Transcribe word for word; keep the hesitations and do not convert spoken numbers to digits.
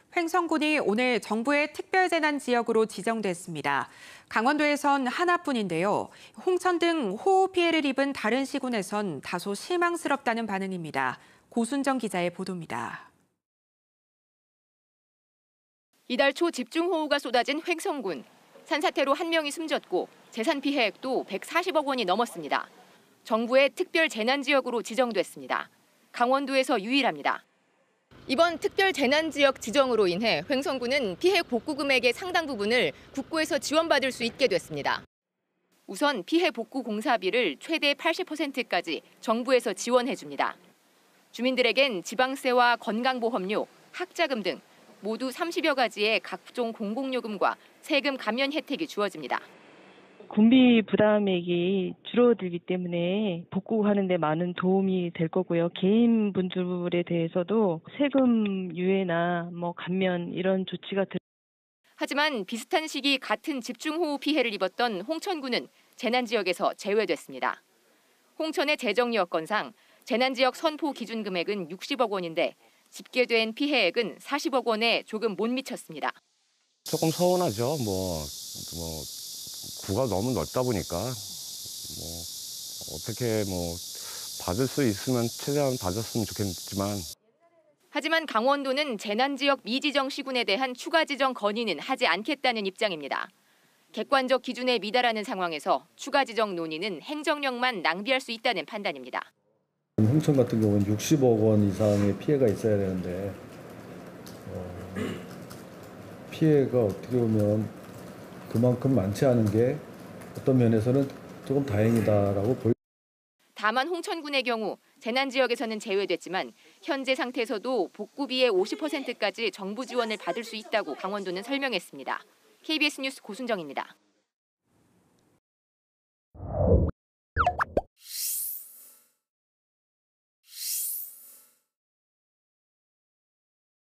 횡성군이 오늘 정부의 특별재난지역으로 지정됐습니다. 강원도에선 하나뿐인데요. 홍천 등 호우 피해를 입은 다른 시군에선 다소 실망스럽다는 반응입니다. 고순정 기자의 보도입니다. 이달 초 집중호우가 쏟아진 횡성군. 산사태로 한 명이 숨졌고 재산 피해액도 백사십억 원이 넘었습니다. 정부의 특별재난지역으로 지정됐습니다. 강원도에서 유일합니다. 이번 특별재난지역 지정으로 인해 횡성군은 피해 복구 금액의 상당 부분을 국고에서 지원받을 수 있게 됐습니다. 우선 피해 복구 공사비를 최대 팔십 퍼센트까지 정부에서 지원해줍니다. 주민들에겐 지방세와 건강보험료, 학자금 등 모두 삼십여 가지의 각종 공공요금과 세금 감면 혜택이 주어집니다. 군비 부담액이 줄어들기 때문에 복구하는 데 많은 도움이 될 거고요. 개인 분들에 대해서도 세금 유예나 뭐 감면 이런 조치가 들... 하지만 비슷한 시기 같은 집중호우 피해를 입었던 홍천군은 재난지역에서 제외됐습니다. 홍천의 재정 여건상 재난지역 선포 기준 금액은 육십억 원인데 집계된 피해액은 사십억 원에 조금 못 미쳤습니다. 조금 서운하죠. 뭐, 뭐 구가 너무 넓다 보니까 뭐 어떻게 뭐 받을 수 있으면 최대한 받았으면 좋겠지만. 하지만 강원도는 재난지역 미지정 시군에 대한 추가 지정 건의는 하지 않겠다는 입장입니다. 객관적 기준에 미달하는 상황에서 추가 지정 논의는 행정력만 낭비할 수 있다는 판단입니다. 홍천 같은 경우는 육십억 원 이상의 피해가 있어야 되는데 어, 피해가 어떻게 보면 그만큼 많지 않은 게 어떤 면에서는 조금 다행이다라고 볼. 다만 홍천군의 경우 재난지역에서는 제외됐지만 현재 상태에서도 복구비의 오십 퍼센트까지 정부 지원을 받을 수 있다고 강원도는 설명했습니다. 케이비에스 뉴스 고순정입니다.